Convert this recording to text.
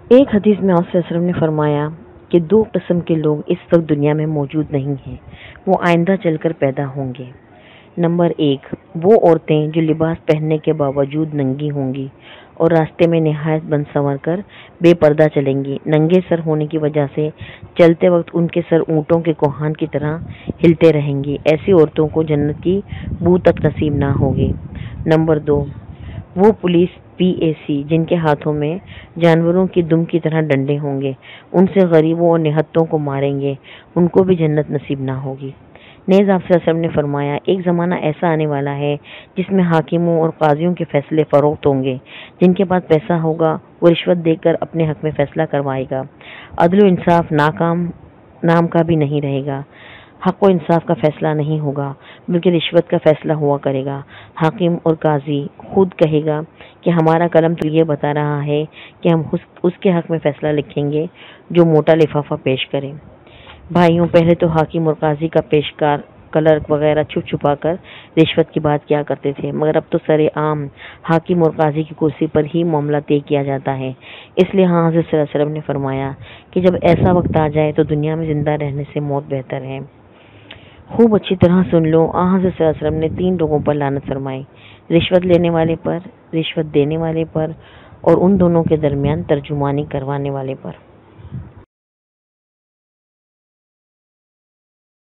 ایک حدیث میں آپ صلی اللہ علیہ وسلم نے فرمایا کہ دو قسم کے لوگ اس وقت دنیا میں موجود نہیں ہیں، وہ آئندہ چل کر پیدا ہوں گے۔ نمبر 1، وہ عورتیں جو لباس پہننے کے باوجود ننگی ہوں گی اور راستے میں نہایت بن سنور کر بے پردہ چلیں گی۔ ننگے سر ہونے کی وجہ سے چلتے وقت ان کے سر اونٹوں کے کوہان کی طرح ہلتے رہیں گی۔ ایسی عورتوں کو جنت کی بو تک نصیب نہ ہوگی۔ نمبر 2، وہ پولیس PAC جن کے ہاتھوں میں جانوروں کی دم کی طرح ڈنڈے ہوں گے، ان سے غریبوں اور نہتوں کو ماریں گے، ان کو بھی جنت نصیب نہ ہوگی۔ نیز آپ صلی اللہ علیہ وسلم نے فرمایا، ایک زمانہ ایسا آنے والا ہے جس میں حاکموں اور قاضیوں کے فیصلے فروخت ہوں گے۔ جن کے پاس پیسہ ہوگا وہ رشوت دے کر اپنے حق میں فیصلہ کروائے گا۔ عدل و انصاف نام کا بھی نہیں رہے گا۔ حق و انصاف کا فیصلہ نہیں ہوگا بلکہ رشوت کا فیصلہ ہوا کرے گا۔ حاکم اور قاضی خود کہے گا کہ ہمارا قلم تو یہ بتا رہا ہے کہ ہم اس کے حق میں فیصلہ لکھیں گے جو موٹا لفافہ پیش کرے۔ بھائیوں، پہلے تو حاکم اور قاضی کا پیشکار، کلرک وغیرہ چھپ چھپا کر رشوت کی بات کیا کرتے تھے، مگر اب تو سر عام حاکم اور قاضی کی کرسی پر ہی معاملہ طے کیا جاتا ہے۔ اس لیے حضرت صلی اللہ علیہ وسلم نے فرمایا کہ جب ایسا وقت آ جائے تو دنیا میں زندہ رہنے سے موت بہتر ہے۔ خوب اچھی طرح سن لو، حضرت صلی اللہ علیہ وسلم نے 3 لوگوں پر لعنت فرمائی: رشوت لینے والے پر، رشوت دینے والے پر، اور ان دونوں کے درمیان ترجمانی کروانے والے پر۔